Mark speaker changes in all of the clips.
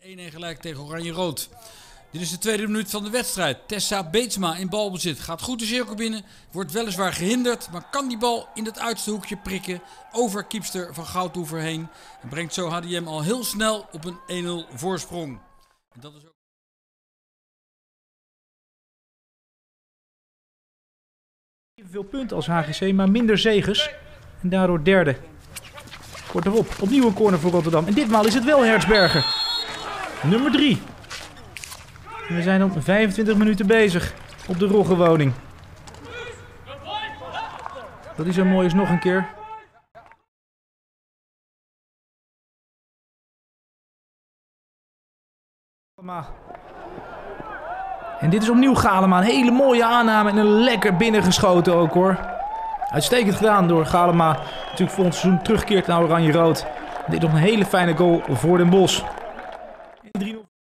Speaker 1: 1-1 gelijk tegen Oranje-Rood. Dit is de tweede minuut van de wedstrijd. Tessa Beetsma in balbezit. Gaat goed de cirkel binnen. Wordt weliswaar gehinderd. Maar kan die bal in het uiterste hoekje prikken. Over keepster van Goudhoever heen. En brengt zo HDM al heel snel op een 1-0 voorsprong. En dat is ook...
Speaker 2: Veel punten als HGC, maar minder zeges. En daardoor derde. Kort erop, opnieuw een corner voor Rotterdam. En ditmaal is het wel Hertzberger. Nummer 3. En we zijn dan 25 minuten bezig op de Roggewoning. Dat is zo mooi als nog een keer. En dit is opnieuw Galema. Een hele mooie aanname en een lekker binnengeschoten ook hoor. Uitstekend gedaan door Galema. Natuurlijk volgend seizoen terugkeert naar Oranje-Rood. Dit is nog een hele fijne goal voor Den Bosch. 3-0.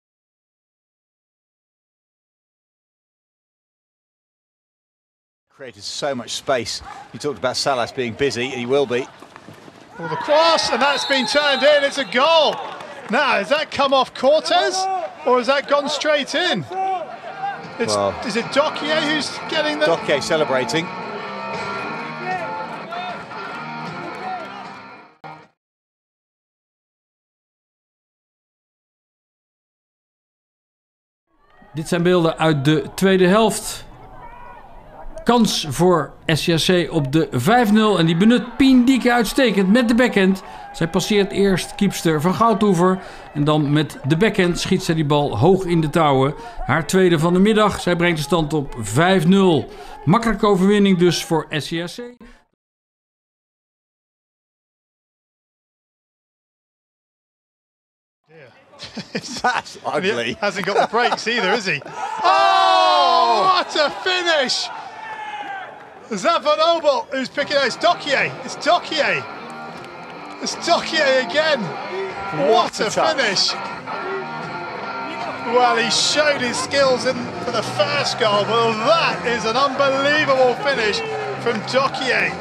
Speaker 3: Created so much space. You talked about Salas being busy, he will be.
Speaker 4: Well, the cross, and that's been turned in. It's a goal. Now, has that come off Cortez, or has that gone straight in? Is it Dokier who's getting the...
Speaker 3: Dokier celebrating.
Speaker 1: Dit zijn beelden uit de tweede helft. Kans voor SCAC op de 5-0 en die benut Pien Dieke uitstekend met de backhand. Zij passeert eerst keepster van Goudhoever en dan met de backhand schiet zij die bal hoog in de touwen. Haar tweede van de middag, zij brengt de stand op 5-0. Makkelijke overwinning dus voor SCAC.
Speaker 3: That's ugly.
Speaker 4: He hasn't got the brakes either, is he? Oh, what a finish! Is that Van Obel who's picking out? It's Dokier. It's Dokier. It's Dokier again. What a finish! Well, he showed his skills for the first goal, but that is an unbelievable finish from Dokier.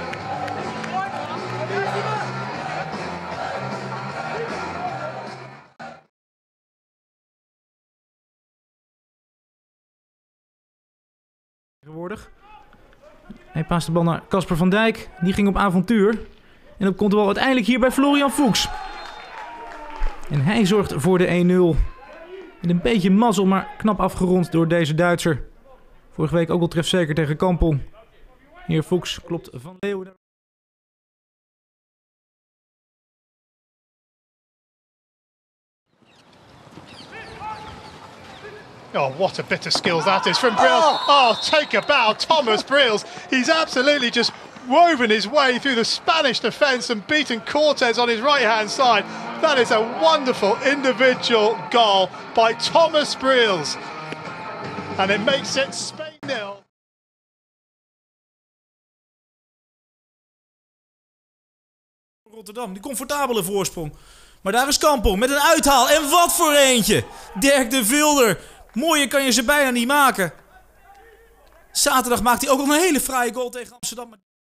Speaker 2: Hij paast de bal naar Casper van Dijk. Die ging op avontuur. En dan komt de bal uiteindelijk hier bij Florian Fuchs. En hij zorgt voor de 1-0. Met een beetje mazzel, maar knap afgerond door deze Duitser. Vorige week ook al trefzeker tegen Kampel. Hier Fuchs klopt van Leeuwen.
Speaker 4: Oh, what a bit of skills that is from Brills. Oh, take a bow, Thomas Brills. He's absolutely just woven his way through the Spanish defence and beaten Cortez on his right-hand side. That is a wonderful individual goal by Thomas Brills. And it makes it Spain 0.
Speaker 5: Rotterdam, die comfortabele voorsprong. Maar daar is Kampel met een uithaal. En wat voor eentje! Dirk de Vilder. Mooier kan je ze bijna niet maken. Zaterdag maakt hij ook nog een hele fraaie goal tegen Amsterdam.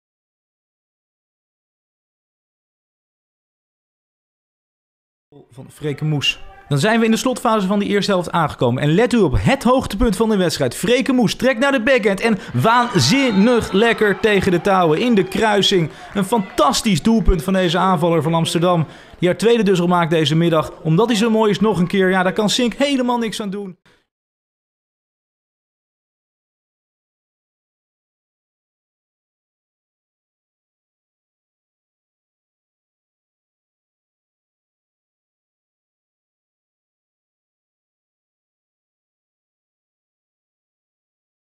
Speaker 2: Van Freke Moes. Dan zijn we in de slotfase van de eerste helft aangekomen. En let u op, het hoogtepunt van de wedstrijd. Freke Moes trekt naar de backhand en waanzinnig lekker tegen de touwen in de kruising. Een fantastisch doelpunt van deze aanvaller van Amsterdam. Die haar tweede dus al maakt deze middag. Omdat hij zo mooi is nog een keer, ja, daar kan Sink helemaal niks aan doen.